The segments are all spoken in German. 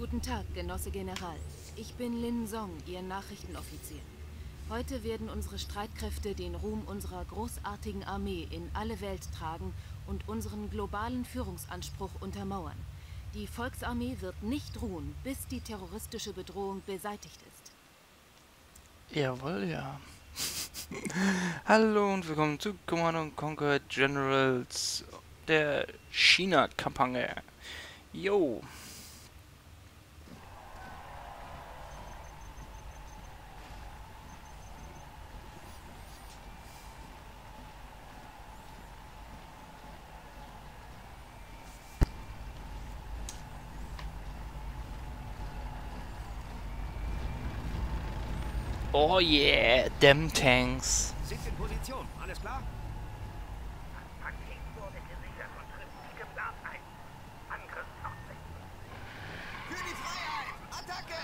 Guten Tag, Genosse General. Ich bin Lin Song, Ihr Nachrichtenoffizier. Heute werden unsere Streitkräfte den Ruhm unserer großartigen Armee in alle Welt tragen und unseren globalen Führungsanspruch untermauern. Die Volksarmee wird nicht ruhen, bis die terroristische Bedrohung beseitigt ist. Jawohl, ja. Hallo und willkommen zu Command & Conquer Generals der China-Kampagne. Yo. Oh yeah, them tanks. Sind in Position, alles klar? Das Paket wurde gesichert und trifft wie geplant ein. Angriffsabsicht. Für die Freiheit! Attacke!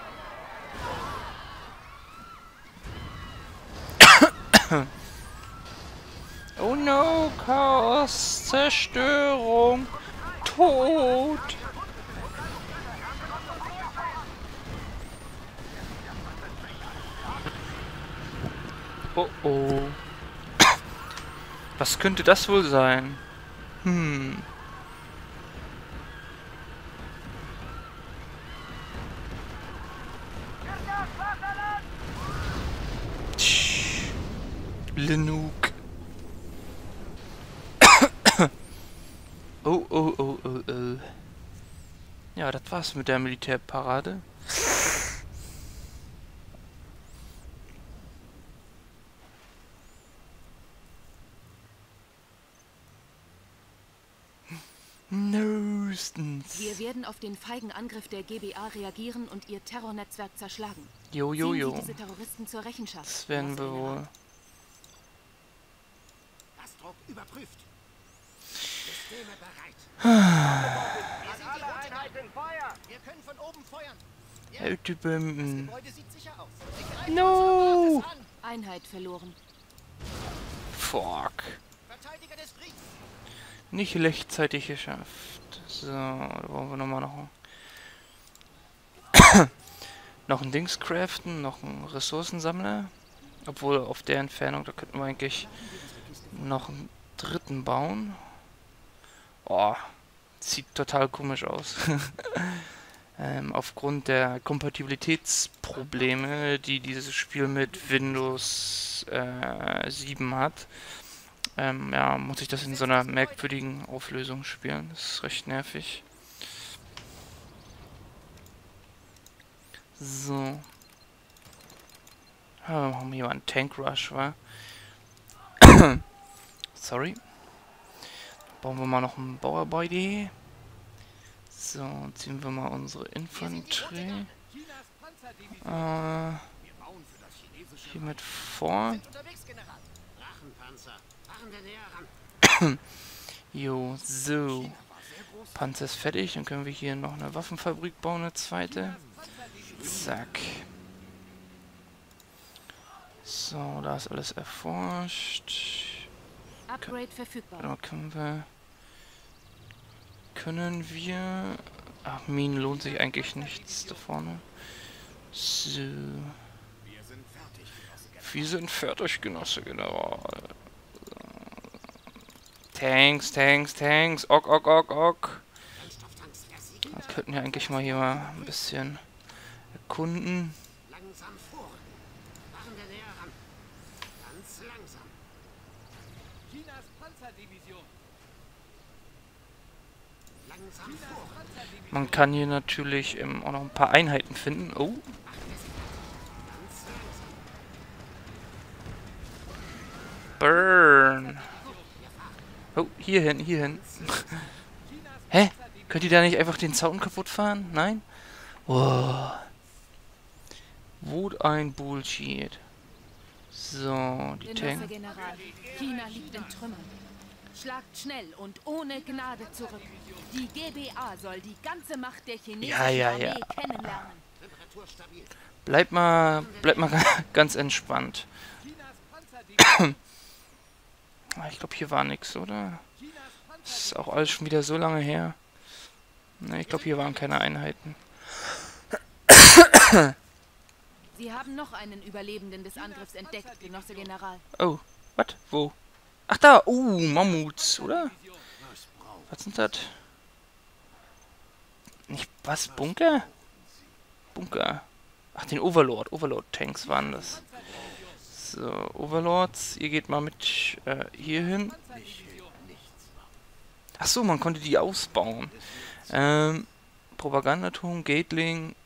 Oh no, Chaos, Zerstörung, Tod. Oh oh. Was könnte das wohl sein? Tsch. Linuk. Oh, oh, oh, oh, oh. Ja, das war's mit der Militärparade. Nostens. Wir werden auf den feigen Angriff der GBA reagieren und ihr Terrornetzwerk zerschlagen. Jo, jo, Ziehen jo. Sie diese Terroristen zur Rechenschaft. Das werden wir wohl. Lastdruck überprüft. Systeme bereit. Wir sind alle Einheiten Feuer! Wir können von oben feuern. Ja, Hey, das Typen. Gebäude sieht sicher aus. Wir greifen No. unsere Basis an. Einheit verloren. Fuck. Verteidiger des Friedens. Nicht rechtzeitig geschafft. So, da brauchen wir nochmal noch ein Dings craften, noch einen Ressourcensammler. Obwohl auf der Entfernung, da könnten wir eigentlich noch einen dritten bauen. Oh, sieht total komisch aus. Aufgrund der Kompatibilitätsprobleme, die dieses Spiel mit Windows 7 hat, ja, muss ich das in so einer merkwürdigen Auflösung spielen. Das ist recht nervig. So. Ja, machen wir hier mal einen Tank Rush, wa? Sorry. Bauen wir mal noch einen Bauarbeiter. So, ziehen wir mal unsere Infanterie Chinas Panzerdivision. hier Wir bauen für das chinesische mit vor. Sind unterwegs, General. Drachenpanzer. Fahren wir näher ran. Jo, so. Panzer ist fertig. Dann können wir hier noch eine Waffenfabrik bauen, eine zweite. Zack. So, da ist alles erforscht. Upgrade verfügbar. Da können wir... Ach, Minen lohnt sich eigentlich nichts da vorne. So. Wir sind fertig, Genosse General. Tanks, Tanks, Tanks. Ok, ok, ok, ok. Wir könnten ja eigentlich mal hier mal ein bisschen erkunden. Langsam vor. Fahren wir näher ran. Ganz langsam. Chinas Panzerdivision. Langsam vor. Man kann hier natürlich auch noch ein paar Einheiten finden. Oh. Burn. Oh, hier hin, hier hin. Hä? Könnt ihr da nicht einfach den Zaun kaputt fahren? Nein? Oh. What ein Bullshit. So, die Genosse Tank. General, China liegt in Trümmern. Schlagt schnell und ohne Gnade zurück. Die GBA soll die ganze Macht der chinesischen Armee kennenlernen. Temperatur stabil. Bleibt mal ganz entspannt. Ich glaube, hier war nichts, oder? Das ist auch alles schon wieder so lange her. Ne, ich glaube, hier waren keine Einheiten. Sie haben noch einen Überlebenden des Angriffs entdeckt, Genosse General. Oh, was? Wo? Ach da, Mammuts, oder? Was sind das? Nicht, was? Bunker? Bunker. Ach, den Overlord. Overlord-Tanks waren das. So, Overlords, ihr geht mal mit hier hin. Ach so, man konnte die ausbauen. Propagandaturm, Gatling.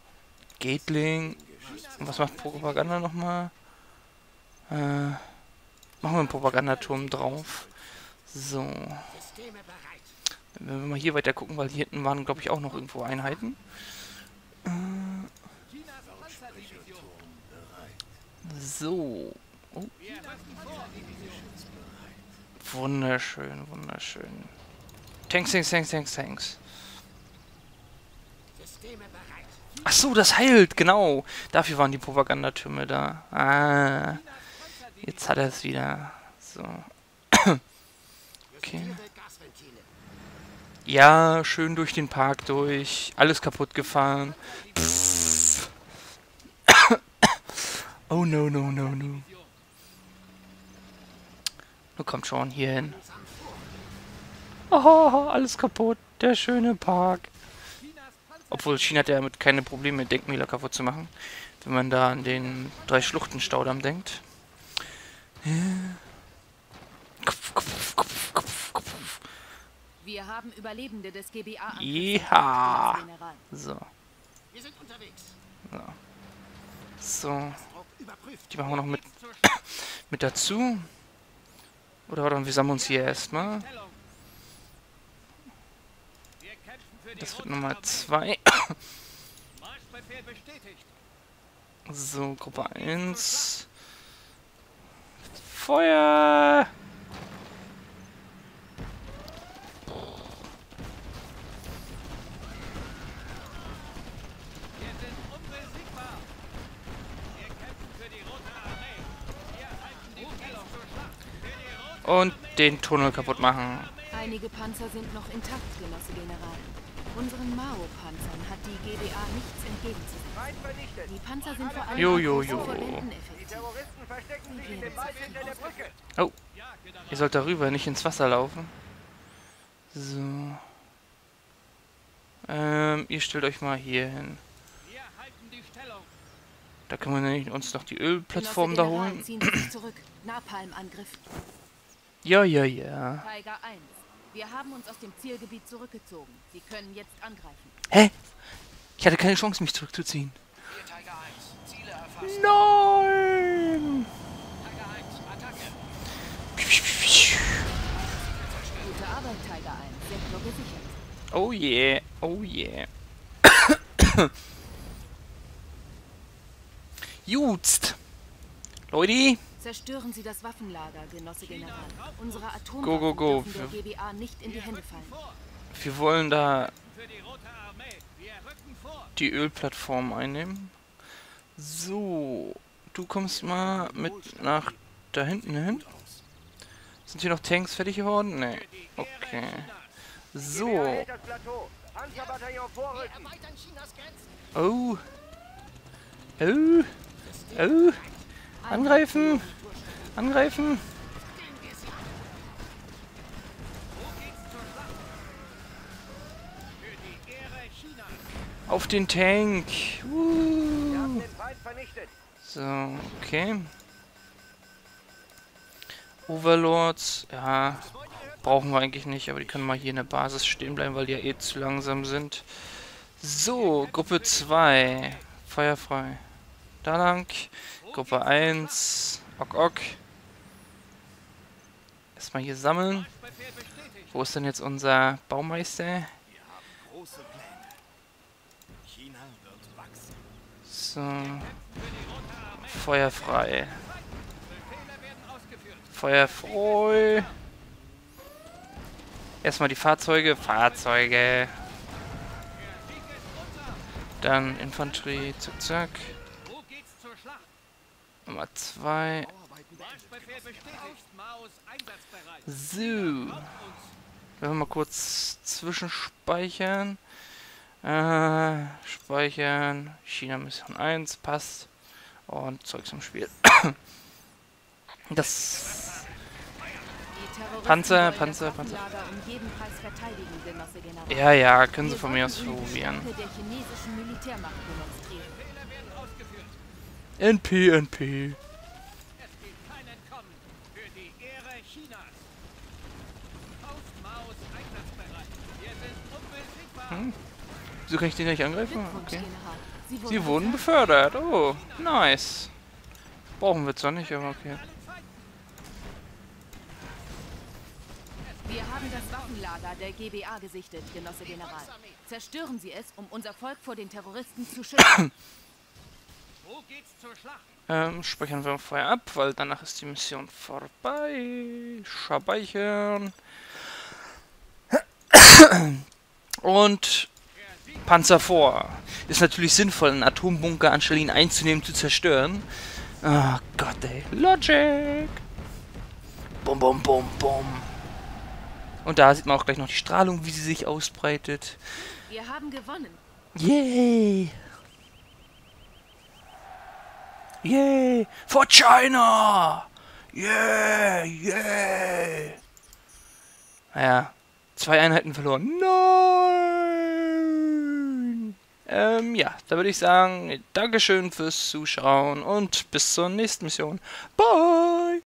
Und was macht Propaganda nochmal? Machen wir einen Propagandaturm drauf. So. Wenn wir mal hier weiter gucken, weil hier hinten waren, glaube ich, auch noch irgendwo Einheiten. So. Oh. Wunderschön, wunderschön. Tanks. Ach so, das heilt, genau. Dafür waren die Propagandatürme da. Ah. Jetzt hat er es wieder. So. Okay. Ja, schön durch den Park durch. Alles kaputt gefahren. Pff. Oh no. Nun kommt schon hier hin. Oh, alles kaputt. Der schöne Park. Obwohl China hat ja damit keine Probleme, Denkmäler kaputt zu machen. Wenn man da an den 3-Schluchten-Staudamm denkt. Wir haben Überlebende des GBA. Ja. So. Wir sind unterwegs. So. Die machen wir noch mit dazu. Oder wir sammeln uns hier erstmal. Das wird Nummer 2. So, Gruppe 1. Feuer! Und den Tunnel kaputt machen. Einige Panzer sind noch intakt, Genosse General. Unseren Mao-Panzern hat die GBA nichts entgegenzusetzen. Die Panzer sind vor allem Jo. effektiv. Oh, ihr sollt darüber, nicht ins Wasser laufen. So. Ihr stellt euch mal hier hin. Da können wir nämlich uns noch die Ölplattform da holen. Ziehen Sie sich zurück. Napalm-Angriff. Ja. Tiger 1. Wir haben uns aus dem Zielgebiet zurückgezogen. Sie können jetzt angreifen. Hä? Ich hatte keine Chance, mich zurückzuziehen. Tiger 1. Ziele erfasst. Nein! Tiger 1. Attacke. Gute Arbeit, Tiger 1. Sektor gesichert. Oh yeah. Jutzt! Leute! Zerstören Sie das Waffenlager, Genosse General. Unsere Atomwaffen Go. dürfen der GBA nicht in die Hände fallen. Wir wollen da die Ölplattform einnehmen. So, du kommst mal mit nach da hinten hin. Sind hier noch Tanks fertig geworden? Ne. Okay. So. Oh. Angreifen! Auf den Tank! So, okay. Overlords, ja, brauchen wir eigentlich nicht, aber die können mal hier in der Basis stehen bleiben, weil die ja eh zu langsam sind. So, Gruppe 2. Feuerfrei. Da lang. Gruppe 1. Ok. Erstmal hier sammeln. Wo ist denn jetzt unser Baumeister? So. Feuerfrei. Feuerfrei. Erstmal die Fahrzeuge. Dann Infanterie. Zack. Nummer 2. So. Wenn wir mal kurz zwischenspeichern. Speichern. China Mission 1 passt. Und Zeugs im Spiel. Das Panzer. Um jeden Preis verteidigen, Genosse General. Ja, ja, können sie Wir von mir wollen aus Ihnen die probieren. Stärke der chinesischen Militärmacht demonstrieren. NP. Es gibt kein Entkommen für die Ehre Chinas. Faustmaus einsatzbereit. Wir sind unbesiegbar. Wieso kann ich den nicht angreifen? Glückwunsch, Okay. General. Sie wurden befördert. Oh, nice. Brauchen wir zwar nicht, aber okay. Wir haben das Waffenlager der GBA gesichtet, Genosse General. Zerstören Sie es, um unser Volk vor den Terroristen zu schützen. Wo geht's zur Schlacht? Speichern wir vorher ab, weil danach ist die Mission vorbei. Speichern. Und Panzer vor. Ist natürlich sinnvoll, einen Atombunker anstelle ihn einzunehmen, zu zerstören. Oh Gott, ey. Logic! Bum, bum, bum, bum. Und da sieht man auch gleich noch die Strahlung, wie sie sich ausbreitet. Wir haben gewonnen. Yay! Yay! For China! Yeah! Yeah! Naja, 2 Einheiten verloren. Nein! Ja, da würde ich sagen, Dankeschön fürs Zuschauen und bis zur nächsten Mission. Bye!